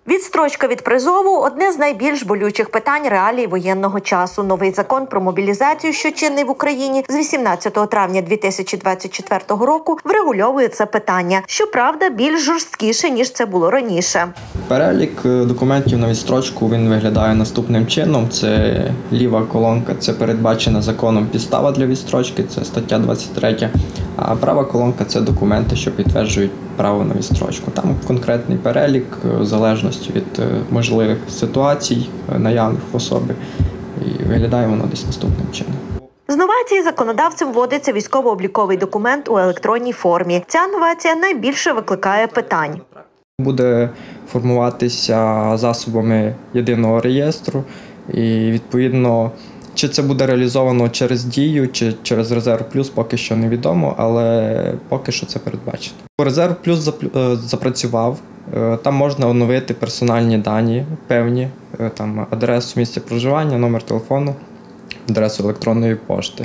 Відстрочка від призову – одне з найбільш болючих питань реалій воєнного часу. Новий закон про мобілізацію, що чинний в Україні з 18 травня 2024 року, врегульовує це питання. Щоправда, більш жорсткіше, ніж це було раніше. Перелік документів на відстрочку, він виглядає наступним чином. Це ліва колонка, це передбачена законом підстава для відстрочки, це стаття 23. А права колонка – це документи, що підтверджують право на відстрочку. Там конкретний перелік, в залежності від можливих ситуацій, наявних в особі. І виглядає воно десь наступним чином. З новацій законодавцем вводиться військово-обліковий документ у електронній формі. Ця новація найбільше викликає питань. Буде формуватися засобами єдиного реєстру і, відповідно, чи це буде реалізовано через Дію, чи через Резерв Плюс, поки що невідомо, але поки що це передбачено. Резерв Плюс запрацював, там можна оновити персональні дані певні, там адресу місця проживання, номер телефону, адресу електронної пошти.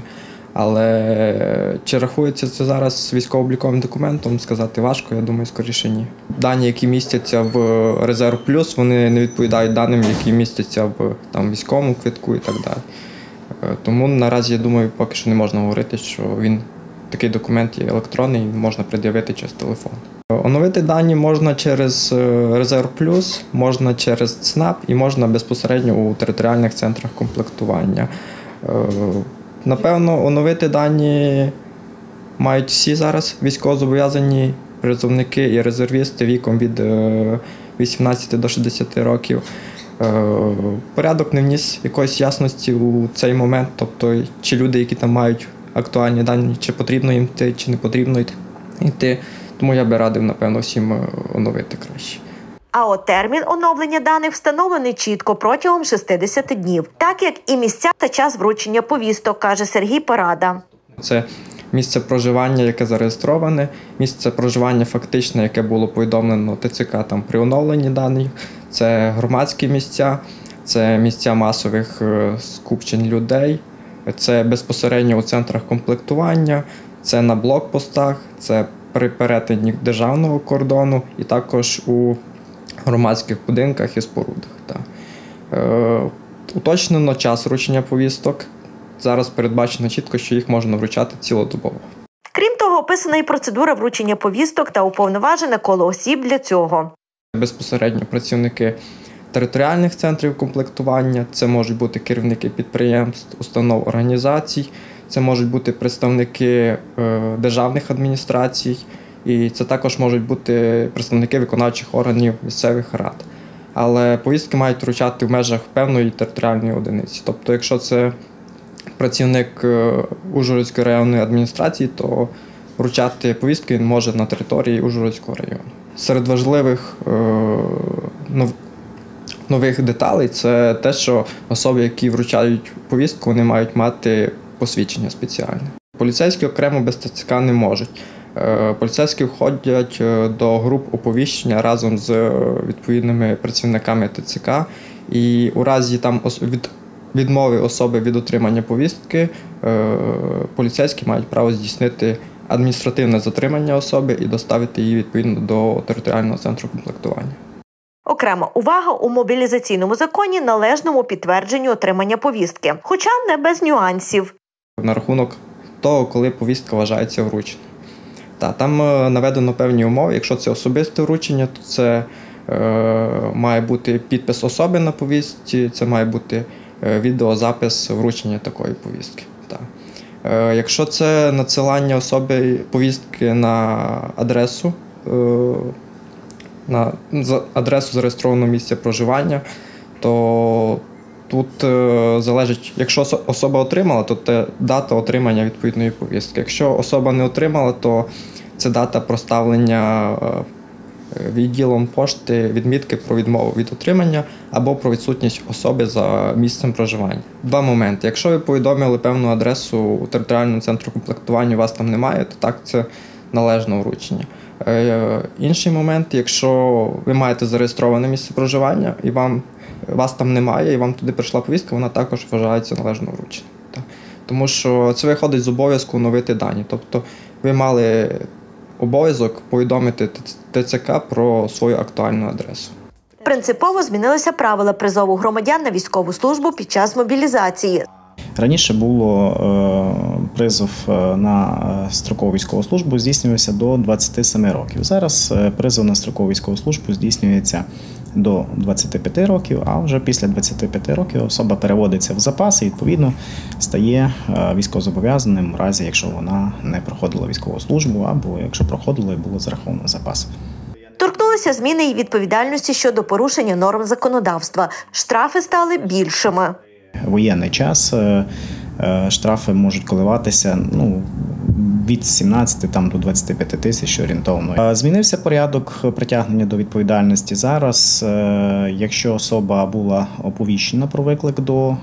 Але чи рахується це зараз військово-обліковим документом, сказати важко, я думаю, скоріше ні. Дані, які містяться в Резерв Плюс, вони не відповідають даним, які містяться в військовому квитку і так далі. Тому наразі, я думаю, поки що не можна говорити, що такий документ є електронний, можна пред'явити через телефон. Оновити дані можна через Резерв Плюс, можна через ЦНАП і можна безпосередньо у територіальних центрах комплектування. Напевно, оновити дані мають всі зараз військовозобов'язані призовники і резервісти віком від 18 до 60 років. Порядок не вніс якоїсь ясності у цей момент, тобто чи люди, які там мають актуальні дані, чи потрібно їм йти, чи не потрібно йти. Тому я би радив, напевно, всім оновити краще. А от термін оновлення даних встановлений чітко протягом 60 днів, так як і місця та час вручення повісток, каже Сергій Порада. Це місце проживання, яке зареєстроване, місце проживання фактичне, яке було повідомлено ТЦК при оновленні даних, це громадські місця, це місця масових скупчень людей, це безпосередньо у центрах комплектування, це на блокпостах, це при перетині державного кордону і також у громадських будинках і спорудах. Уточнено час вручення повісток. Зараз передбачено чітко, що їх можна вручати цілодобово. Крім того, описана і процедура вручення повісток та уповноважене коло осіб для цього. Безпосередньо працівники територіальних центрів комплектування, це можуть бути керівники підприємств, установ, організацій, це можуть бути представники державних адміністрацій, і це також можуть бути представники виконавчих органів місцевих рад. Але повістки мають вручати в межах певної територіальної одиниці. Тобто, якщо це працівник Ужгородської районної адміністрації, то вручати повістки він може на території Ужгородського району. Серед важливих нових деталей – це те, що особи, які вручають повістку, вони мають мати посвідчення спеціальне. Поліцейські окремо без ТЦК не можуть. Поліцейські входять до груп оповіщення разом з відповідними працівниками ТЦК. І у разі відмови особи від отримання повістки, поліцейські мають право здійснити адміністративне затримання особи і доставити її відповідно до територіального центру комплектування. Окрема увага у мобілізаційному законі належному підтвердженню отримання повістки, хоча не без нюансів. На рахунок того, коли повістка вважається врученою. Там наведено певні умови. Якщо це особисте вручення, то це має бути підпис особи на повістці, це має бути відеозапис вручення такої повістки. Якщо це надсилання особи повістки на адресу зареєстрованого місця проживання, то тут залежить, якщо особа отримала, то це дата отримання відповідної повістки. Якщо особа не отримала, то це дата проставлення відділом пошти відмітки про відмову від отримання або про відсутність особи за місцем проживання. Два моменти. Якщо ви повідомили певну адресу у територіальному центру комплектування, вас там немає, то так, це належне вручення. Інший момент, якщо ви маєте зареєстроване місце проживання і вас там немає, і вам туди прийшла повістка, вона також вважається належно врученою. Тому що це виходить з обов'язку оновити дані. Тобто ви мали обов'язок повідомити ТЦК про свою актуальну адресу. Принципово змінилися правила призову громадян на військову службу під час мобілізації. Раніше було призов на строкову військову службу здійснювався до 27 років. Зараз призов на строкову військову службу здійснюється до 25 років, а вже після 25 років особа переводиться в запас і, відповідно, стає військовозобов'язаним в разі, якщо вона не проходила військову службу, або якщо проходила і було зараховано в запас. Торкнулися зміни і відповідальності щодо порушення норм законодавства. Штрафи стали більшими. Воєнний час штрафи можуть коливатися від 17 до 25 тисяч орієнтовно. Змінився порядок притягнення до відповідальності. Зараз, якщо особа була оповіщена про виклик до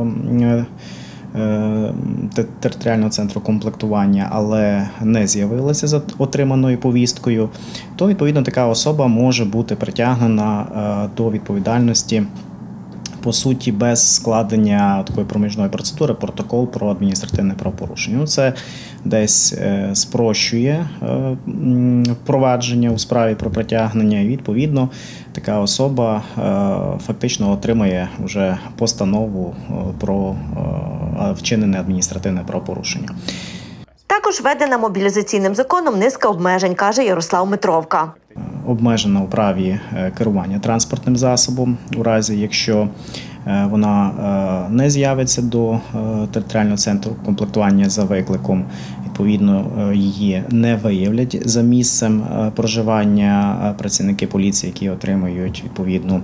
територіального центру комплектування, але не з'явилася за отриманою повісткою, то, відповідно, така особа може бути притягнена до відповідальності по суті, без складення такої проміжної процедури, протокол про адміністративне правопорушення. Це десь спрощує впровадження у справі про притягнення, і, відповідно, така особа фактично отримає вже постанову про вчинене адміністративне правопорушення. Також введена мобілізаційним законом низка обмежень, каже Ярослав Митровка. Обмежена у праві керування транспортним засобом у разі, якщо вона не з'явиться до територіального центру комплектування за викликом, відповідно, її не виявлять за місцем проживання працівники поліції, які отримують відповідну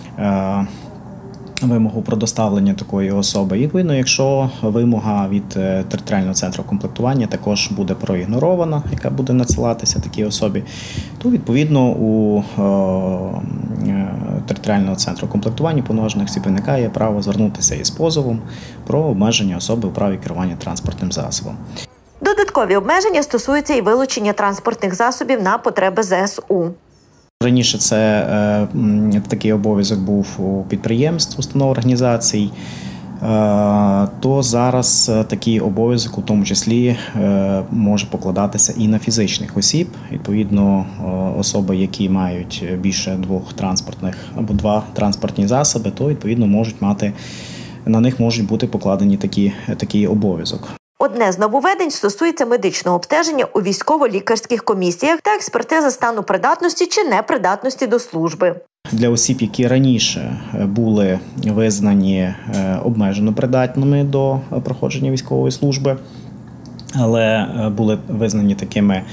вимогу про доставлення такої особи. І, відповідно, якщо вимога від територіального центру комплектування також буде проігнорована, яка буде надсилатися такій особі, то, відповідно, у територіального центру комплектування повноважених осіб виникає право звернутися із позовом про обмеження особи у праві керування транспортним засобом. Додаткові обмеження стосуються і вилучення транспортних засобів на потреби ЗСУ. Раніше такий обов'язок був у підприємств, установ, організацій, то зараз такий обов'язок у тому числі може покладатися і на фізичних осіб. Відповідно, особи, які мають більше двох транспортних або два транспортні засоби, то, відповідно, на них можуть бути покладені такий обов'язок. Одне з нововведень стосується медичного обстеження у військово-лікарських комісіях та експертизи стану придатності чи непридатності до служби. Для осіб, які раніше були визнані обмежено придатними до проходження військової служби, але були визнані такими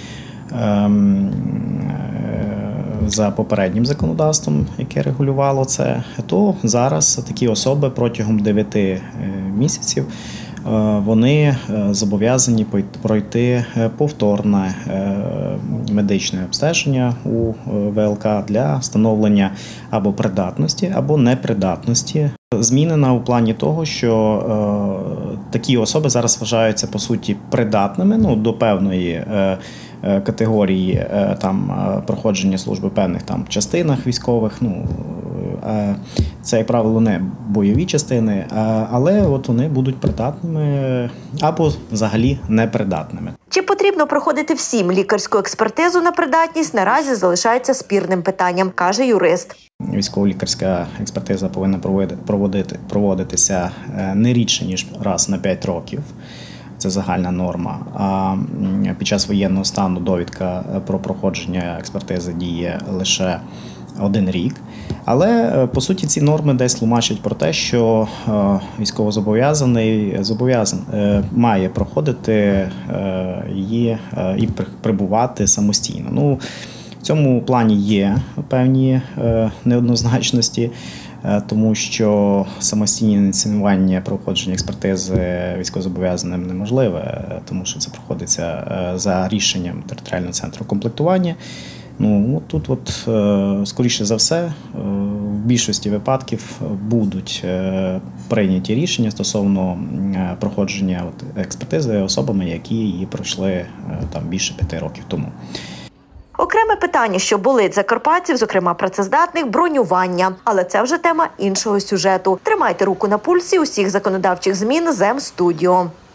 за попереднім законодавством, яке регулювало це, то зараз такі особи протягом 9 місяців вони зобов'язані пройти повторне медичне обстеження у ВЛК для встановлення або придатності, або непридатності. Змінена у плані того, що такі особи зараз вважаються, по суті, придатними до певної категорії проходження служби в певних частинах військових. Це, як правило, не бойові частини, але вони будуть придатними або взагалі непридатними. Чи потрібно проходити всім лікарську експертизу на придатність, наразі залишається спірним питанням, каже юрист. Військово-лікарська експертиза повинна проводитися не рідше, ніж раз на 5 років. Це загальна норма. А під час воєнного стану довідка про проходження експертизи діє лише 1 рік. Але, по суті, ці норми десь тлумачать про те, що військовозобов'язаний має проходити її і прибувати самостійно. В цьому плані є певні неоднозначності, тому що самостійне ініціювання проходження експертизи військовозобов'язаним неможливе, тому що це проходиться за рішенням територіального центру комплектування. Тут, скоріше за все, в більшості випадків будуть прийняті рішення стосовно проходження експертизи особами, які її пройшли більше 5 років тому. Окреме питання, що болить закарпатців, зокрема працездатних – бронювання. Але це вже тема іншого сюжету. Тримайте руку на пульсі усіх законодавчих змін з М-студіо.